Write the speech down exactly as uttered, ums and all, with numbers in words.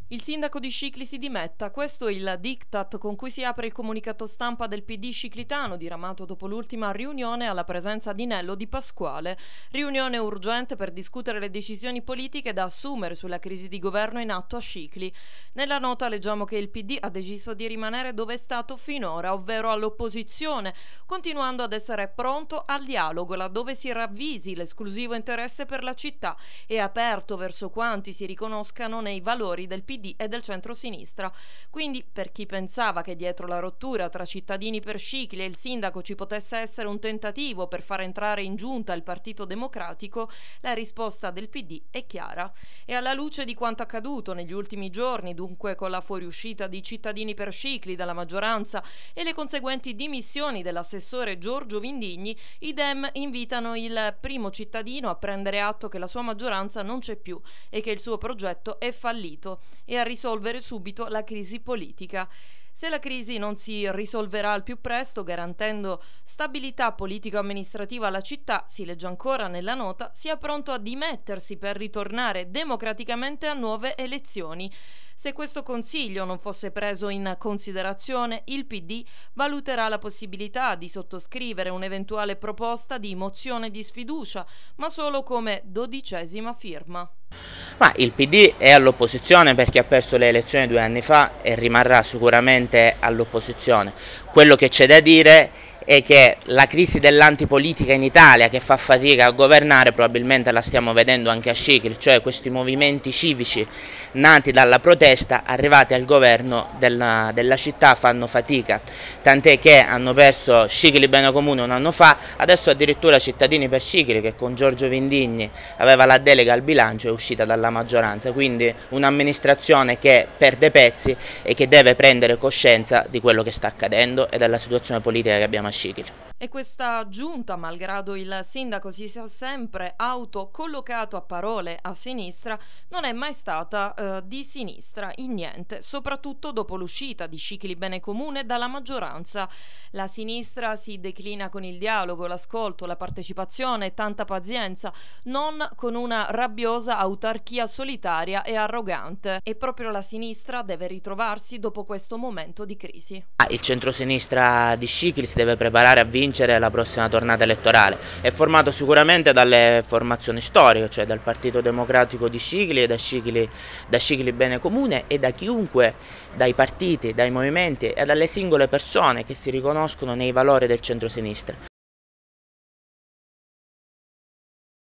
Il sindaco di Scicli si dimetta, questo è il diktat con cui si apre il comunicato stampa del P D sciclitano, diramato dopo l'ultima riunione alla presenza di Nello Di Pasquale. Riunione urgente per discutere le decisioni politiche da assumere sulla crisi di governo in atto a Scicli. Nella nota leggiamo che il P D ha deciso di rimanere dove è stato finora, ovvero all'opposizione, continuando ad essere pronto al dialogo laddove si ravvisi l'esclusivo interesse per la città e aperto verso quanti si riconoscano nei valori del P D e del centro-sinistra. Quindi, per chi pensava che dietro la rottura tra cittadini per Scicli e il sindaco ci potesse essere un tentativo per far entrare in giunta il Partito Democratico, la risposta del P D è chiara. E alla luce di quanto accaduto negli ultimi giorni, dunque con la fuoriuscita di cittadini per Scicli dalla maggioranza e le conseguenti dimissioni dell'assessore Giorgio Vindigni, i Dem invitano il primo cittadino a prendere atto che la sua maggioranza non c'è più e che il suo progetto è fallito e a risolvere subito la crisi politica. Se la crisi non si risolverà al più presto, garantendo stabilità politico-amministrativa alla città, si legge ancora nella nota, sia pronto a dimettersi per ritornare democraticamente a nuove elezioni. Se questo consiglio non fosse preso in considerazione, il P D valuterà la possibilità di sottoscrivere un'eventuale proposta di mozione di sfiducia, ma solo come dodicesima firma. Ma il P D è all'opposizione perché ha perso le elezioni due anni fa e rimarrà sicuramente all'opposizione. Quello che c'è da dire è che la crisi dell'antipolitica in Italia, che fa fatica a governare, probabilmente la stiamo vedendo anche a Scicli, cioè questi movimenti civici nati dalla protesta, arrivati al governo della, della città, fanno fatica, tant'è che hanno perso Scicli Bene Comune un anno fa, adesso addirittura Cittadini per Scicli, che con Giorgio Vindigni aveva la delega al bilancio, è uscita dalla maggioranza, quindi un'amministrazione che perde pezzi e che deve prendere coscienza di quello che sta accadendo e della situazione politica che abbiamo a Scicli. E questa giunta, malgrado il sindaco si sia sempre autocollocato a parole a sinistra, non è mai stata eh, di sinistra in niente, soprattutto dopo l'uscita di Scicli Bene Comune dalla maggioranza. La sinistra si declina con il dialogo, l'ascolto, la partecipazione e tanta pazienza, non con una rabbiosa autarchia solitaria e arrogante. E proprio la sinistra deve ritrovarsi dopo questo momento di crisi. Il centrosinistra di Scicli si deve preparare a vincere la prossima tornata elettorale. È formato sicuramente dalle formazioni storiche, cioè dal Partito Democratico di Scicli e da Scicli, da Scicli Bene Comune e da chiunque, dai partiti, dai movimenti e dalle singole persone che si riconoscono nei valori del centrosinistra.